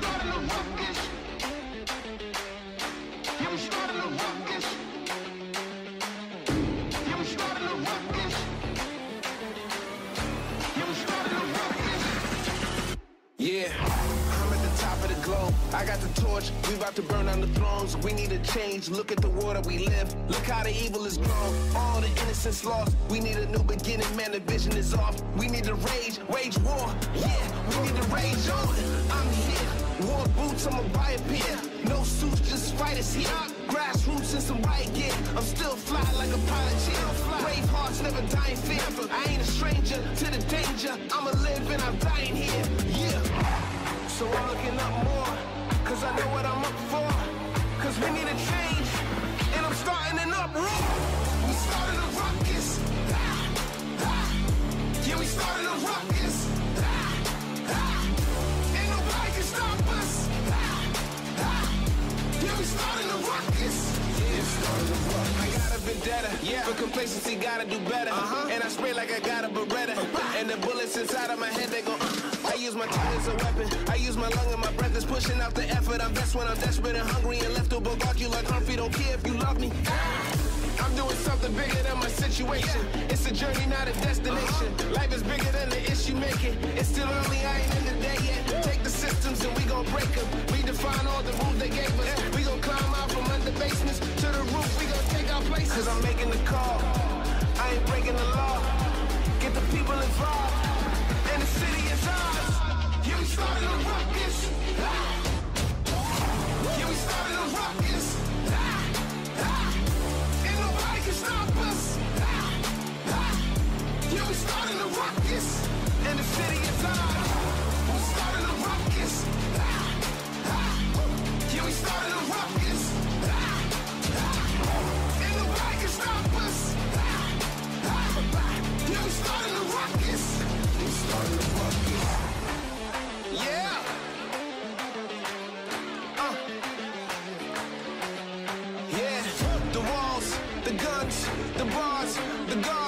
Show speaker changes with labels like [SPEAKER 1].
[SPEAKER 1] starting a ruckus. Yeah, we starting a ruckus. Yeah, we starting a ruckus. Yeah, we starting a ruckus.
[SPEAKER 2] Yeah. Top of the globe, I got the torch, we about to burn down the thrones. We need a change, look at the world that we live. Look how the evil is grown, all the innocence lost. We need a new beginning, man, the vision is off. We need to wage war, yeah, we need to rage on. I'm here, war boots, I'ma buy a pair. No suits, just fighters here. Grassroots and some riot gear. I'm still fly like a pilot chair. Brave hearts never die in fear. I ain't a stranger to the danger. I'ma live and I'm dying here, yeah. So I'm looking up more, cause I know what I'm up for. Cause we need a change, and I'm starting an uproar. We started a ruckus. Yeah, we started a ruckus. Ain't nobody can stop us. Yeah, we started a ruckus. Yeah, we started a ruckus. I got a vendetta, yeah. For complacency, gotta do better. And I spray like I got a Beretta. And the bullets inside of my head, they go I use my tongue as a weapon. I use my lung and my breath is pushing out the effort. I'm best when I'm desperate and hungry and left to bogart you like Humphrey. Don't care if you love me. I'm doing something bigger than my situation. It's a journey, not a destination. Life is bigger than the issue making. It's still early, I ain't in the day yet. Take the systems and we gon' break them. Redefine all the rules they gave us. We gon' climb out from under basements to the roof. We gon' take our places. Cause I'm making the call. I ain't breaking the law. Get the people involved. And the city is ours. Yeah, we started a ruckus. Yeah, we started a ruckus. Ain't nobody can stop us. Yeah, we started a ruckus. And the city is ours. We started a ruckus. Yeah, we started a ruckus. Ain't nobody can stop us. Yeah, we started a ruckus. We started a ruckus. Yeah. Yeah. The walls, the guns, the bars, the guards.